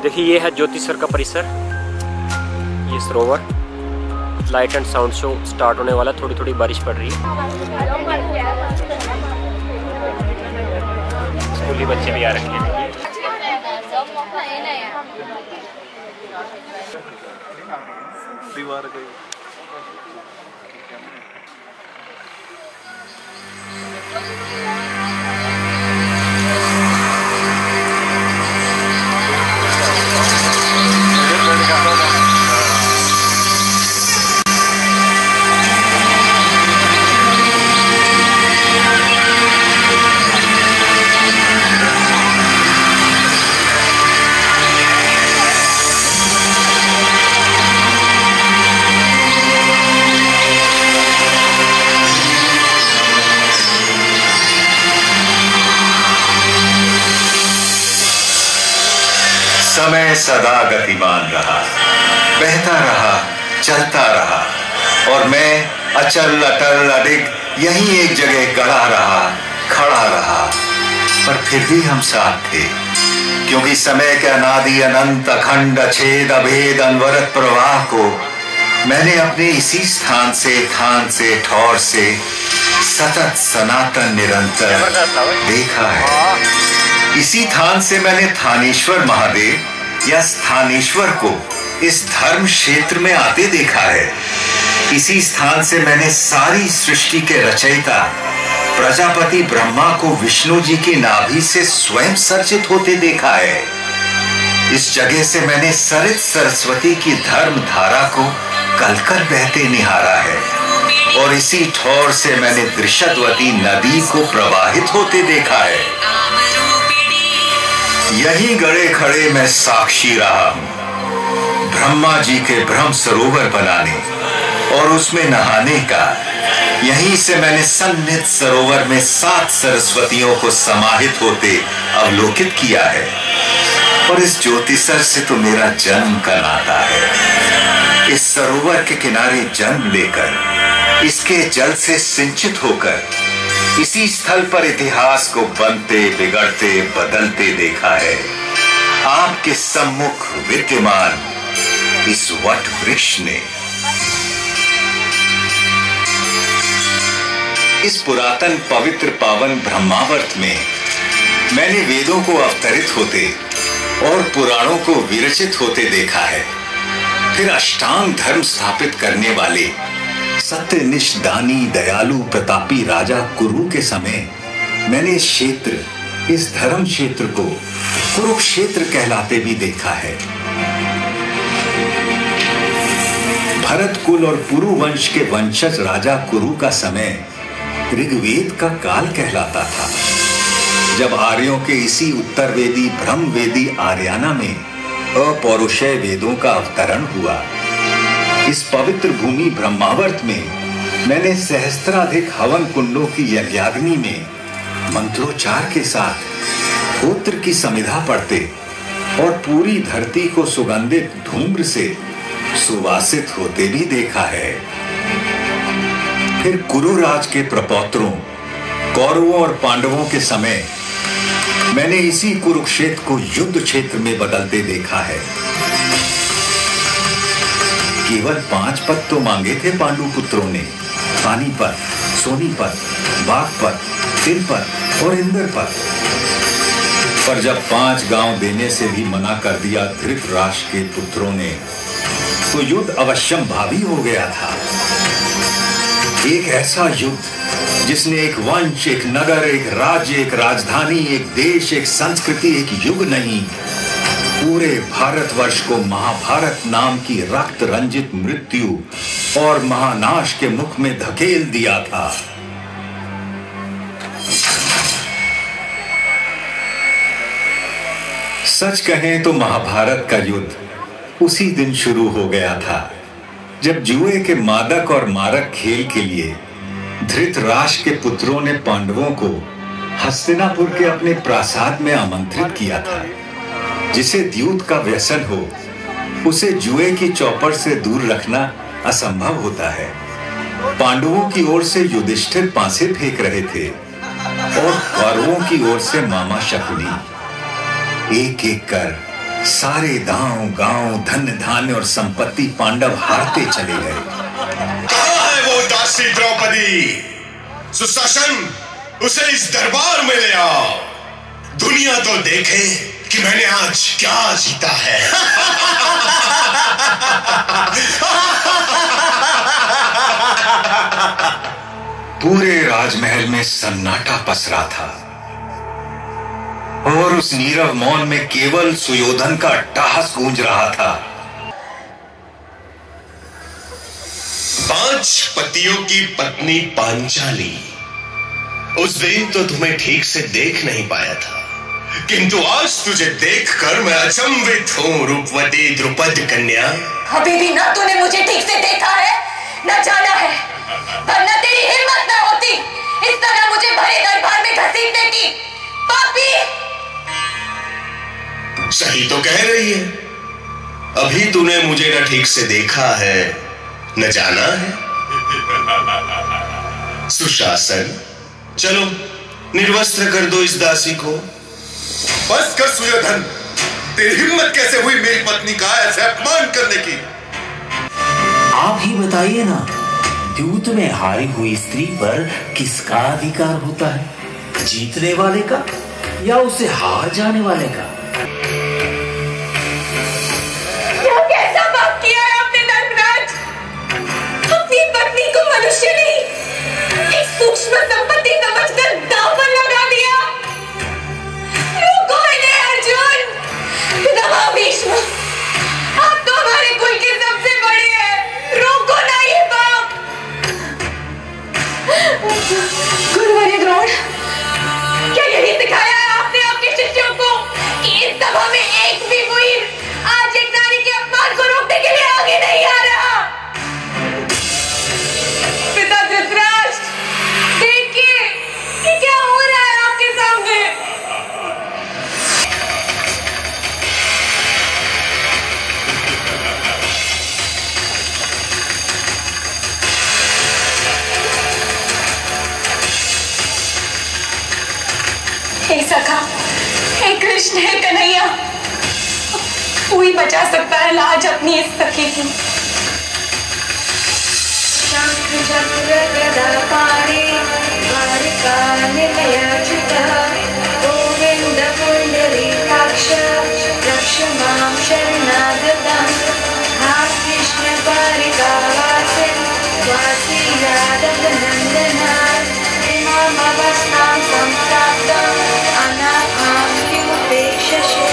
देखिए ये है ज्योतिसर का परिसर, ये सरोवर। Light and sound show start होने वाला, थोड़ी थोड़ी बारिश पड़ रही है। स्कूली बच्चे भी आ रखे हैं। समय सदा गतिमान रहा, बहता रहा, चलता रहा, और मैं अचल अटल अडिग यहीं एक जगह गड़ा रहा, खड़ा रहा। पर फिर भी हम साथ थे, क्योंकि समय के अनादि अनंत अखंड अछेद अभेद अनवरत प्रवाह को मैंने अपने इसी स्थान से, थान से, ठौर से सतत सनातन निरंतर देखा है। इसी थान से मैंने थानेश्वर महादेव या स्थानेश्वर को इस धर्म क्षेत्र में आते देखा है। इसी स्थान से मैंने सारी सृष्टि के रचयिता प्रजापति ब्रह्मा को विष्णु जी की नाभि से स्वयं सर्जित होते देखा है। इस जगह से मैंने सरित सरस्वती की धर्म धारा को कलकल बहते निहारा है, और इसी ठौर से मैंने दृशदवती नदी को प्रवाहित होते देखा है। यही गड़े खड़े मैं साक्षी रहा हूं ब्रह्मा जी के ब्रह्म सरोवर बनाने और उसमें नहाने का। यहीं से मैंने सन्निध सरोवर में 7 सरस्वतियों को समाहित होते अवलोकित किया है। और इस ज्योतिसर से तो मेरा जन्म का नाता है। इस सरोवर के किनारे जन्म लेकर, इसके जल से सिंचित होकर, इसी स्थल पर इतिहास को बनते बिगड़ते बदलते देखा है। आपके सम्मुख विद्यमान इस वट वृक्ष ने। इस पुरातन पवित्र पावन ब्रह्मावर्त में मैंने वेदों को अवतरित होते और पुराणों को विरचित होते देखा है। फिर अष्टांग धर्म स्थापित करने वाले सत्यनिष्ठ दानी दयालु प्रतापी राजा कुरु के समय मैंने इस क्षेत्र, इस धर्म क्षेत्र को कुरुक्षेत्र कहलाते भी देखा है। भरत कुल और पुरु वंश के वंशज राजा कुरु का समय ऋग्वेद का काल कहलाता था, जब आर्यों के इसी उत्तरवेदी ब्रह्मवेदी आर्याना में अपौरुषेय वेदों का अवतरण हुआ। इस पवित्र भूमि ब्रह्मावर्त में मैंने सहस्त्राधिक हवन कुंडों की यज्ञाग्नि में मंत्रोच्चार के साथ होत्र की समिधा पढ़ते और पूरी धरती को सुगंधित धूम्र से सुवासित होते भी देखा है। फिर कुरुराज के प्रपौत्रों कौरवों और पांडवों के समय मैंने इसी कुरुक्षेत्र को युद्ध क्षेत्र में बदलते देखा है। केवल 5 पद तो मांगे थे पांडु पुत्रों ने, पानीपत, सोनीपत, बागपत, तिलपत और इंद्रपत। पर जब 5 गांव देने से भी मना कर दिया धृतराष्ट्र के पुत्रों ने, तो युद्ध अवश्यम भावी हो गया था। एक ऐसा युद्ध जिसने एक वंश, एक नगर, एक राज्य, एक राजधानी, एक देश, एक संस्कृति, एक युग नहीं, पूरे भारतवर्ष को महाभारत नाम की रक्त रंजित मृत्यु और महानाश के मुख में धकेल दिया था। सच कहें तो महाभारत का युद्ध उसी दिन शुरू हो गया था, जब जुए के मादक और मारक खेल के लिए धृतराष्ट्र के पुत्रों ने पांडवों को हस्तिनापुर के अपने प्रासाद में आमंत्रित किया था। जिसे द्यूत का व्यसन हो, उसे जुए की चौपट से दूर रखना असंभव होता है। पांडवों की ओर से युधिष्ठिर पासे फेंक रहे थे और कौरवों की ओर से मामा शकुनी एक एक कर सारे गांव गांव धन धान्य और संपत्ति पांडव हारते चले गए। कहाँ है वो दासी द्रौपदी? सुशासन, उसे इस दरबार में ले आओ। दुनिया तो देखे कि मैंने आज क्या जीता है। पूरे राजमहल में सन्नाटा पसरा था और उस नीरव मौन में केवल सुयोधन का अट्टहास गूंज रहा था। 5 पतियों की पत्नी पांचाली, उस दिन तो तुम्हें ठीक से देख नहीं पाया था, किंतु आज तुझे देखकर मैं अचंभित हूँ रूपवती द्रुपद कन्या। अभी भी ना तूने मुझे ठीक से देखा है, न जाना है, वरना तेरी हिम्मत न होती इस तरह मुझे भरे दरबार में घसीटने की। पापी! सही तो कह रही है। अभी तूने मुझे न ठीक से देखा है, न जाना है। सुशासन, चलो निर्वस्त्र कर दो इस दासी को। बस कर सुयोधन, तेरी हिम्मत कैसे हुई मेरी पत्नी का ऐसे अपमान करने की? आप ही बताइए ना, द्यूत में हारी हुई स्त्री पर किसका अधिकार होता है? जीतने वाले का या उसे हार जाने वाले का? क्या कैसा पाप किया है आपने धर्मराज? अपनी पत्नी को मनुष्य नहीं, एक सूक्ष्म संपत्ति समझकर दांव पर लगा दिया। रोको इन्हें अर्जुन, पितामह भीष्म, आप तो हमारे कुल के सबसे बड़े हैं, रोको ना ये पाप। गुरुवर्य द्रोण, क्या यही सिखाया है आपने आपके शिष्यों को कि इस सभा में एक भी वीर आज एक नारी के अपमान को रोकने के लिए आगे नहीं आ रहा? पिता धृतराष्ट्र, देखिए कि क्या हो रहा है आपके सामने। हे सखा, हे कृष्ण, हे कन्हैया, तू ही बचा सकता है लाज अपनी इस सखी की। शंख चक्र गदा पाणे द्वारिका निलयाच्युता गोविंद पुंडरीकाक्ष रक्ष मां शरणागतम्। हा कृष्ण परिवासिन् वासी यादव नंदना इमामवस्थां संप्राप्तम् अनाथां किमुपेक्षसे।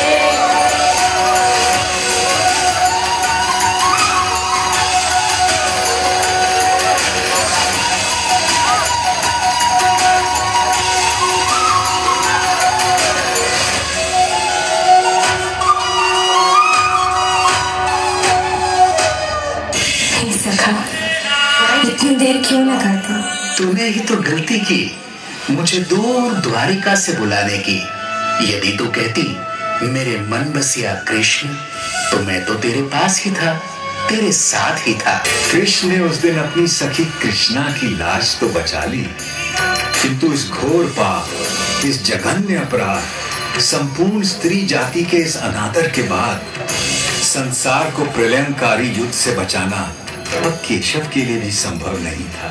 इतनी देर क्यों लगाता? तूने ही तो गलती की मुझे दूर द्वारिका से बुलाने की। यदि तू कहती मेरे मन बसिया कृष्ण, तो मैं तो तेरे पास ही था, तेरे साथ ही था। कृष्ण ने उस दिन अपनी सखी कृष्णा की लाश तो बचा ली, किंतु इस घोर पाप, इस जघन्य अपराध, संपूर्ण स्त्री जाति के इस अनादर के बाद संसार को प्रलयंकारी युद्ध से बचाना अब केशव के लिए भी संभव नहीं था।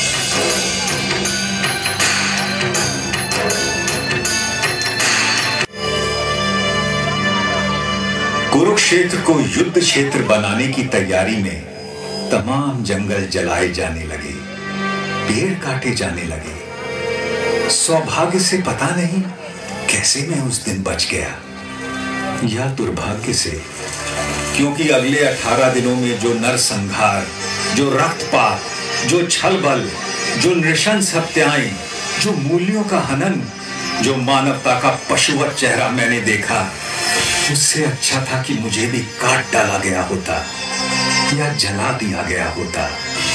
कुरुक्षेत्र को युद्ध क्षेत्र बनाने की तैयारी में तमाम जंगल जलाए जाने लगे, पेड़ काटे जाने लगे। सौभाग्य से पता नहीं कैसे मैं उस दिन बच गया, या दुर्भाग्य से, क्योंकि अगले 18 दिनों में जो नरसंहार, जो रक्तपात, जो छलबल, जो नृशंस हत्याएं, जो मूल्यों का हनन, जो मानवता का पशुवत चेहरा मैंने देखा, उससे अच्छा था कि मुझे भी काट डाला गया होता या जला दिया गया होता।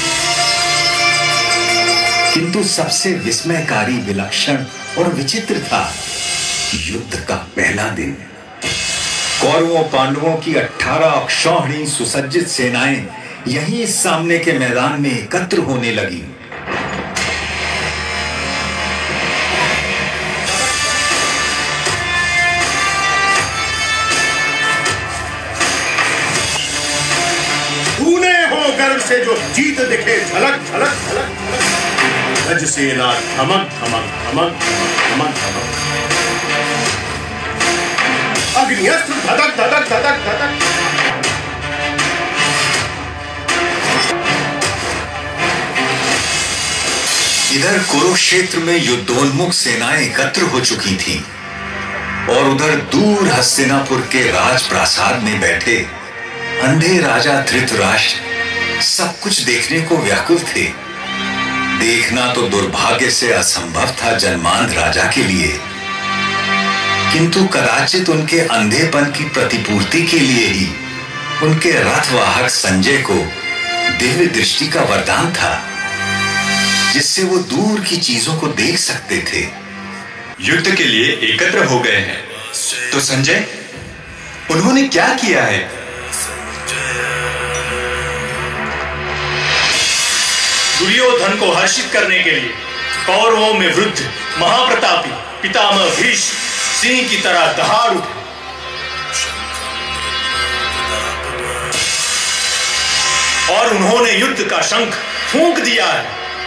किंतु सबसे विस्मयकारी, विलक्षण और विचित्र था युद्ध का पहला दिन। कौरवों पांडवों की 18 अक्षौहिणी सुसज्जित सेनाएं यहीं इस सामने के मैदान में एकत्र होने लगी। से जो जीत दिखे झलक झलक झलक गजसेना धमक धमक धमक धमक धमक अग्नियस्त्र धधक धधक धधक धधक। इधर कुरुक्षेत्र में युद्धोन्मुख सेनाएं एकत्र हो चुकी थीं और उधर दूर हस्तिनापुर के राजप्रासाद में बैठे अंधे राजा धृतराष्ट्र सब कुछ देखने को व्याकुल थे। देखना तो दुर्भाग्य से असंभव था जन्मांध राजा के लिए, किंतु कदाचित उनके अंधेपन की प्रतिपूर्ति के लिए ही उनके रथवाहक संजय को दिव्य दृष्टि का वरदान था, जिससे वो दूर की चीजों को देख सकते थे। युद्ध के लिए एकत्र हो गए हैं, तो संजय उन्होंने क्या किया है? दुर्योधन को हर्षित करने के लिए कौरवों में वृद्ध महाप्रतापी पितामह भीष्म सिंह की तरह दहाड़ उठे और उन्होंने युद्ध का शंख फूंक दिया है।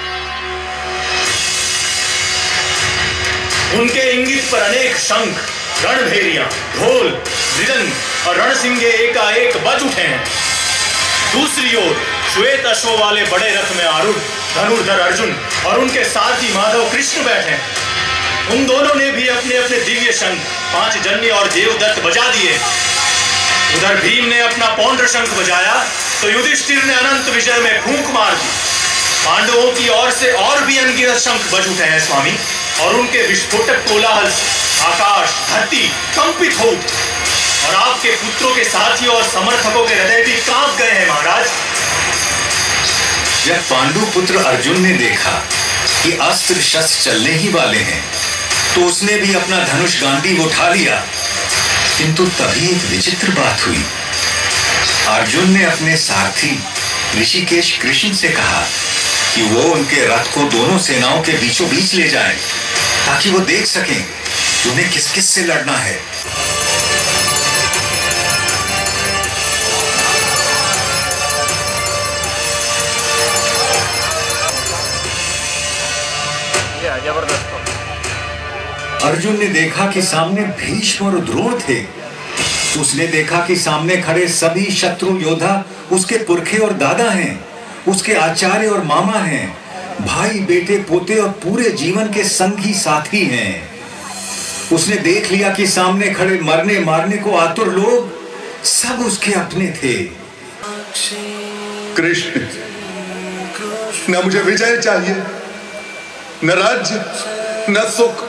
उनके इंगित पर अनेक शंख, रणभेरियां, ढोल, मृदंग और रणसिंगे एकाएक बज उठे हैं। दूसरी ओर श्वेत अश्व वाले बड़े रथ में आरूढ़ धनुर्धर अर्जुन और उनके सारथी माधव कृष्ण बैठे हैं। उन दोनों ने भी अपने अपने दिव्य शंख पांचजन्य और देवदत्त बजा दिए। उधर भीम ने अपना पौंड्र शंख बजाया तो युधिष्ठिर ने अनंत विजय में फूंक मार दी। पांडवों की ओर से और भी अनगिनत शंख बज उठे हैं स्वामी, और उनके विस्फोटक कोलाहल से आकाश धरती कंपित हो उठे और आपके पुत्रों के साथियों और समर्थकों के हृदय भी कांप गए हैं महाराज। जब पांडु पुत्र अर्जुन ने देखा कि अस्त्र शस्त्र चलने ही वाले हैं, तो उसने भी अपना धनुष गांडीव उठा लिया। किंतु तभी एक विचित्र बात हुई। अर्जुन ने अपने सारथी ऋषिकेश कृष्ण से कहा कि वो उनके रथ को दोनों सेनाओं के बीचों बीच ले जाएं, ताकि वो देख सकें कि उन्हें किस किस से लड़ना है। अर्जुन ने देखा कि सामने भीष्म और द्रोण थे। उसने देखा कि सामने खड़े सभी शत्रु योद्धा उसके पुरखे और दादा हैं, उसके आचार्य और मामा हैं, भाई बेटे पोते और पूरे जीवन के संगी साथी हैं। उसने देख लिया कि सामने खड़े मरने मारने को आतुर लोग सब उसके अपने थे। कृष्ण, न मुझे विजय चाहिए, न राज्य, न सुख।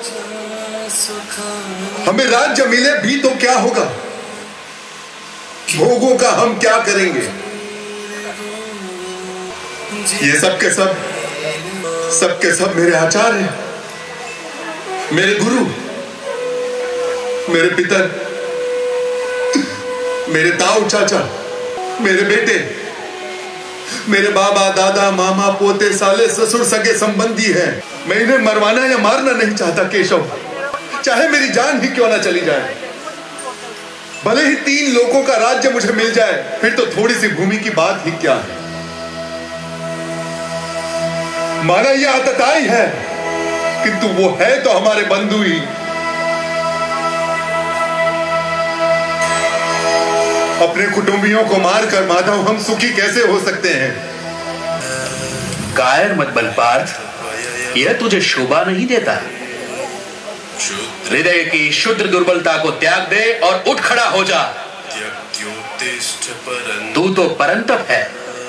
हमें राज्य मिले भी तो क्या होगा? भोगों का हम क्या करेंगे? ये सब के सब मेरे आचार्य, मेरे गुरु, मेरे पितर, मेरे ताऊ चाचा, मेरे बेटे, मेरे बाबा दादा मामा पोते साले ससुर सगे संबंधी हैं। मैं इन्हें मरवाना या मारना नहीं चाहता केशव, चाहे मेरी जान ही क्यों ना चली जाए। भले ही 3 लोगों का राज्य मुझे मिल जाए, फिर तो थोड़ी सी भूमि की बात ही क्या है। माना यह आतताई है, किंतु वो है तो हमारे बंधु ही। अपने कुटुंबियों को मारकर माधव हम सुखी कैसे हो सकते हैं? कायर मत बन पार्थ, यह तुझे शोभा नहीं देता। हृदय की शुद्ध दुर्बलता को त्याग दे और उठ खड़ा हो जा। तू तो परंतप है,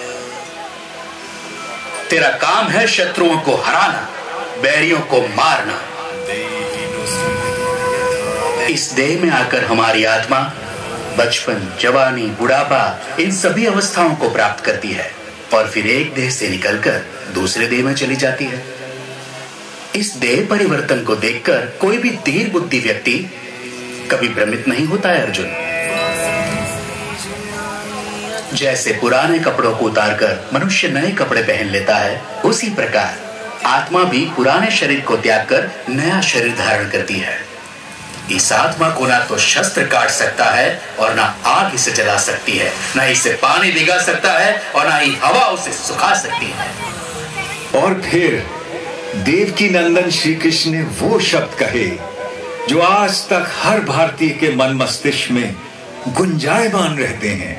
तेरा काम है शत्रुओं को हराना, बैरियों को मारना। इस देह में आकर हमारी आत्मा बचपन, जवानी, बुढ़ापा इन सभी अवस्थाओं को प्राप्त करती है और फिर एक देह से निकलकर दूसरे देह में चली जाती है। इस देह परिवर्तन को देखकर कोई भी धीर बुद्धि व्यक्ति कभी भ्रमित नहीं होता है अर्जुन। जैसे पुराने कपड़ों को उतारकर मनुष्य नए कपड़े पहन लेता है, उसी प्रकार आत्मा भी पुराने शरीर को त्याग कर नया शरीर धारण करती है। इस आत्मा को ना तो शस्त्र काट सकता है और ना आग इसे जला सकती है, ना इसे पानी भिगा सकता है और ना ही हवा उसे सुखा सकती है। और फिर देवकी नंदन श्री कृष्ण ने वो शब्द कहे जो आज तक हर भारतीय के मन मस्तिष्क में गुंजायमान रहते हैं।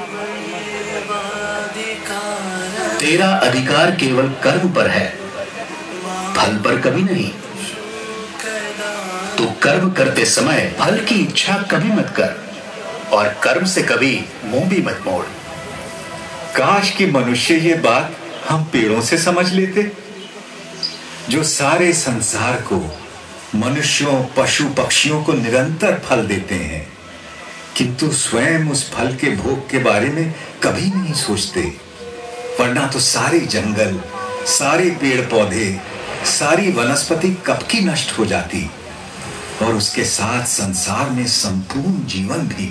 तेरा अधिकार केवल कर्म पर है, फल पर कभी नहीं। तू कर्म करते समय फल की इच्छा कभी मत कर और कर्म से कभी मुंह भी मत मोड़। काश कि मनुष्य ये बात हम पेड़ों से समझ लेते, जो सारे संसार को, मनुष्यों, पशु पक्षियों को निरंतर फल देते हैं, किंतु स्वयं उस फल के भोग के बारे में कभी नहीं सोचते। वरना तो सारे जंगल, सारे पेड़ पौधे, सारी वनस्पति कब की नष्ट हो जाती और उसके साथ संसार में संपूर्ण जीवन भी।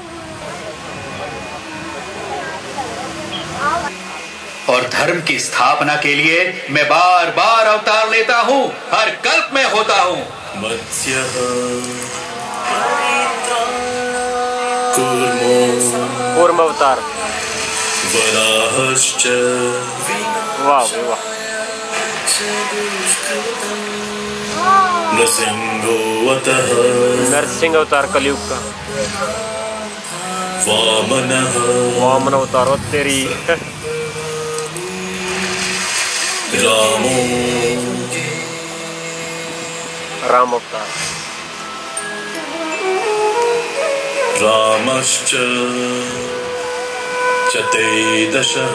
और धर्म की स्थापना के लिए मैं बार बार अवतार लेता हूँ, हर कल्प में होता हूँ। कूर्म अवतार। वाह वाह। नरसिंह अवतार कलयुग का। वामन अवतार हो तेरी। राम अवतार। रामश्च चतुर्दशः।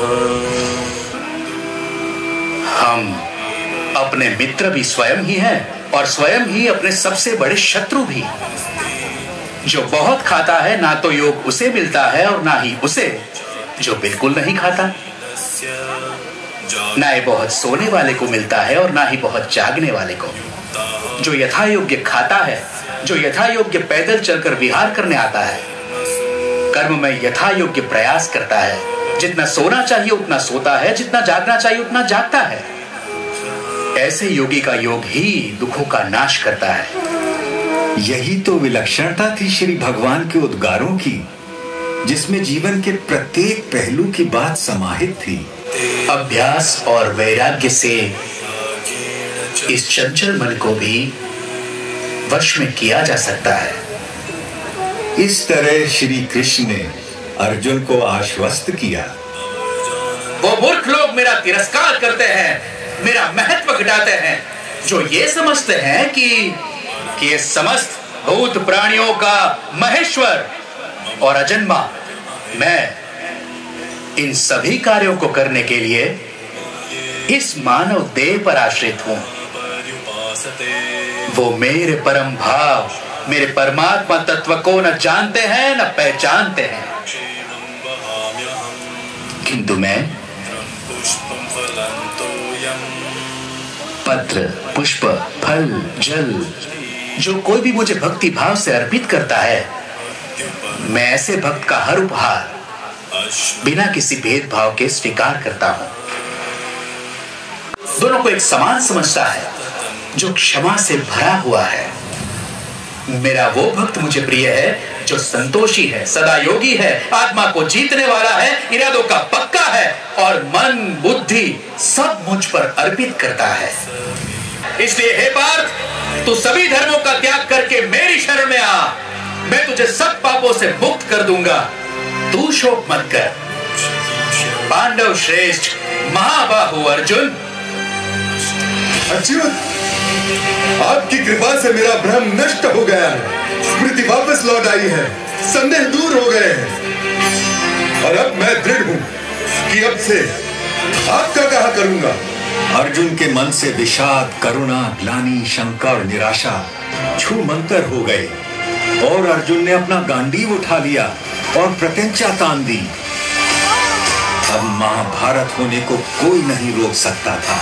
हम अपने मित्र भी स्वयं ही हैं और स्वयं ही अपने सबसे बड़े शत्रु भी। जो बहुत खाता है ना तो योग उसे मिलता है और ना ही उसे जो बिल्कुल नहीं खाता। ना ही बहुत सोने वाले को मिलता है और ना ही बहुत जागने वाले को। जो यथा योग्य खाता है, जो यथा योग्य पैदल चलकर विहार करने आता है, कर्म में यथा योग्य प्रयास करता है, जितना सोना चाहिए उतना सोता है, जितना जागना चाहिए उतना जागता है। ऐसे योगी का योग ही दुखों का नाश करता है। यही तो विलक्षणता थी श्री भगवान के उद्गारों की, जिसमें जीवन के प्रत्येक पहलू की बात समाहित थी। अभ्यास और वैराग्य से इस चंचल मन को भी वश में किया जा सकता है। इस तरह श्री कृष्ण ने अर्जुन को आश्वस्त किया। वो मूर्ख लोग मेरा तिरस्कार करते हैं, मेरा महत्व घटाते हैं, जो ये समझते हैं कि ये समस्त भूत प्राणियों का महेश्वर और अजन्मा मैं इन सभी कार्यों को करने के लिए इस मानव देह पर आश्रित हूं। वो मेरे परम भाव, मेरे परमात्मा तत्व को न जानते हैं न पहचानते हैं, किंतु मैं पत्र, पुष्प, फल, जल, जो कोई भी मुझे भक्ति भाव से अर्पित करता है, मैं ऐसे भक्त का हर उपहार बिना किसी भेदभाव के स्वीकार करता हूं। दोनों को एक समान समझता है, जो क्षमा से भरा हुआ है। मेरा वो भक्त मुझे प्रिय है जो संतोषी है, सदा योगी है, आत्मा को जीतने वाला है, इरादों का पक्का है और मन बुद्धि सब मुझ पर अर्पित करता है। इसलिए हे पार्थ, तू सभी धर्मों का त्याग करके मेरी शरण में आ। मैं तुझे सब पापों से मुक्त कर दूंगा। तू शोक मत कर। पांडव श्रेष्ठ महाबाहु अर्जुन। अच्युत, आपकी कृपा से मेरा भ्रम नष्ट हो गया है, स्मृति वापस लौट आई है, संदेह दूर हो गए हैं और अब मैं दृढ़ हूं कि अब से आपका कहा करूंगा। अर्जुन के मन से विषाद, करुणा, ग्लानि, शंका और निराशा छूमंतर हो गए और अर्जुन ने अपना गांडीव उठा लिया और प्रत्यंचा तान दी। अब महाभारत होने को कोई नहीं रोक सकता था।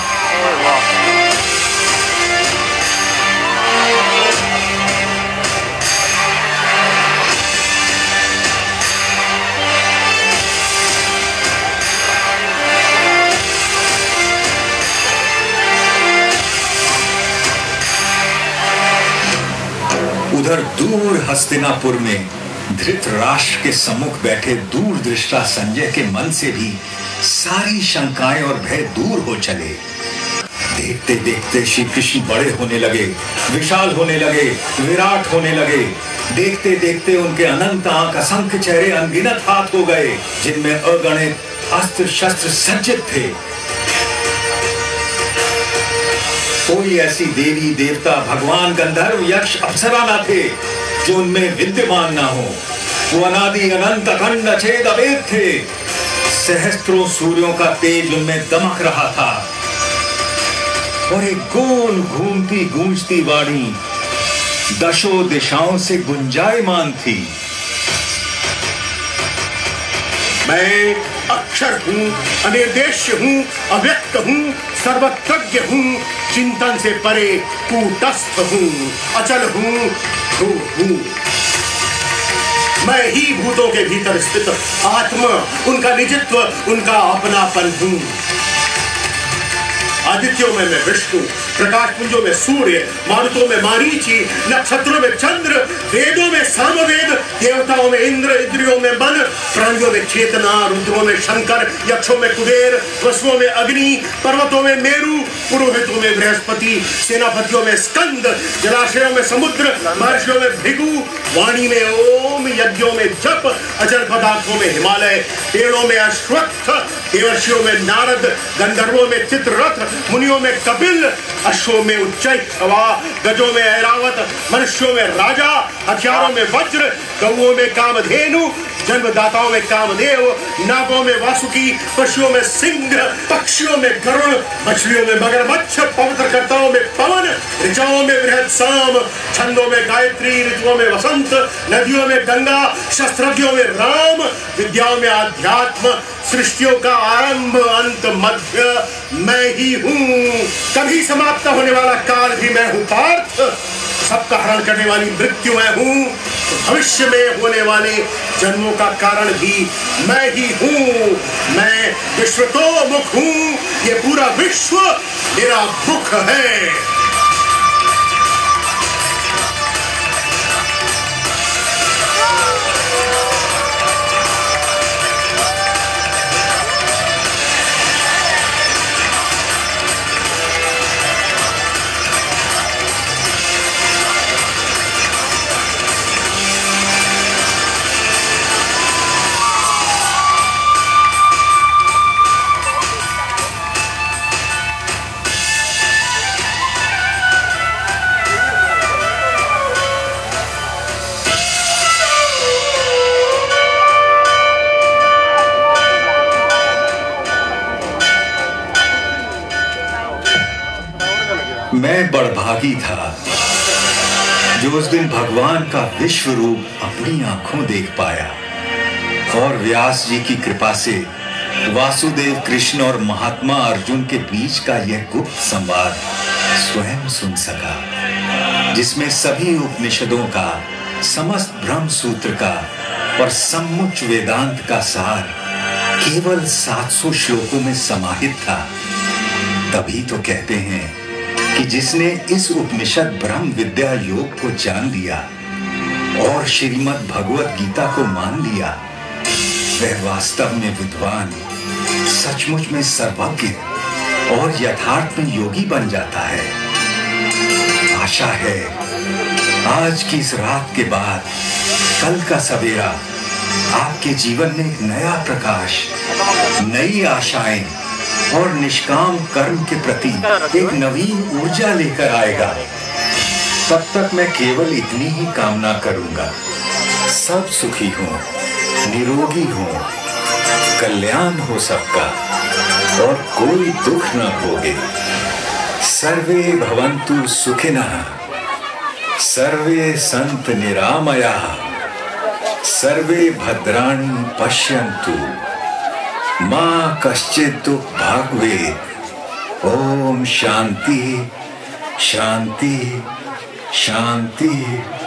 उधर दूर हस्तिनापुर में धृतराष्ट्र के सम्मुख बैठे दूरदृष्टा संजय के मन से भी सारी शंकाएं और भय दूर हो चले। देखते देखते श्री कृष्ण बड़े होने लगे, विशाल होने लगे, विराट होने लगे। देखते देखते उनके अनंत आंख, असंख्य चेहरे, अनगिनत हाथ हो गए, जिनमें अगणित अस्त्र शस्त्र सज्जित थे। कोई ऐसी देवी देवता, भगवान, गंधर्व, यक्ष, अप्सरा न थे जो उनमें विद्यमान ना हो। वो अनादि अनंत अखंड अछेद अभेद थे। सहस्त्रों सूर्यों का तेज उनमें दमक रहा था और एक गोल घूमती गूंजती वाणी दशों दिशाओं से गुंजायमान थी। मैं अक्षर हूँ, अनिर्देश्य हूँ, अव्यक्त हूँ, सर्वज्ञ हूँ, चिंतन से परे कूटस्थ हूँ, अचल हूँ, ध्रुव हूँ। मैं ही भूतों के भीतर स्थित आत्मा, उनका निजत्व, उनका अपनापन हूँ। आदित्यों में मैं विष्णु, प्रकाश पुंजों में सूर्य, मारुतों में मारीची, नक्षत्रों में चंद्र, वेदों में सामवेद, देवताओं में इंद्र, इंद्रियों में मन, प्राणियों में चेतना, रुद्रों में शंकर, यक्षों में कुबेर, वसुओं में अग्नि, पर्वतों में मेरु, पुरोहितों में बृहस्पति, सेनापतियों में स्कंद, जलाशयों में समुद्र, महर्षियों में भृगु, वाणी में ओम, यज्ञों में जप, अचल पदार्थों में हिमालय, पेड़ों में अश्वत्थ, देवर्षियों में नारद, गंधर्वों में चित्ररथ, मुनियों में कपिल, अश्वों में उच्चैःछवा, गजों में ऐरावत, मनुष्यों में राजा, हथियारों में वज्र, गौओं में कामधेनु, जन्मदाताओं में कामदेव, नागों में वासुकी, पशुओं में सिंह, पक्षियों में गरुड़, मछलियों में मगरमच्छ, पवित्रकर्ताओं में पवन, ऋचाओं में बृहद साम, छंदों में गायत्री, ऋतुओं में वसंत, नदियों में गंगा, शस्त्रज्ञों में राम, विद्याओं में आध्यात्म, सृष्टियों का आरंभ, अंत, मध्य मैं ही हूँ। कभी समाप्त होने वाला काल भी मैं हूँ पार्थ। सबका हरण करने वाली मृत्यु मैं हूँ। भविष्य में होने वाले जन्मों का कारण भी मैं ही हूँ। मैं विश्वतोमुख हूँ। ये पूरा विश्व मेरा मुख है। मैं बड़भागी था जो उस दिन भगवान का विश्व रूप अपनी आंखों देख पाया और व्यास जी की कृपा से वासुदेव कृष्ण और महात्मा अर्जुन के बीच का यह गुप्त संवाद स्वयं सुन सका, जिसमें सभी उपनिषदों का, समस्त ब्रह्म सूत्र का और सम्मुच वेदांत का सार केवल 700 श्लोकों में समाहित था। तभी तो कहते हैं कि जिसने इस उपनिषद ब्रह्म विद्या योग को जान लिया और श्रीमद् भगवत गीता को मान लिया, वह वास्तव में विद्वान, सचमुच में सर्वज्ञ और यथार्थ में योगी बन जाता है। आशा है आज की इस रात के बाद कल का सवेरा आपके जीवन में एक नया प्रकाश, नई आशाएं और निष्काम कर्म के प्रति एक नवीन ऊर्जा लेकर आएगा। तब तक मैं केवल इतनी ही कामना करूंगा, सब सुखी हो, निरोगी हो, कल्याण हो सबका और कोई दुख न भोगे। सर्वे भवन्तु सुखिनः, सर्वे सन्तु निरामयाः, सर्वे भद्राणि पश्यन्तु, मां कश्चित् दुःख भाग् भवेत्। ओम शांति शांति शांति।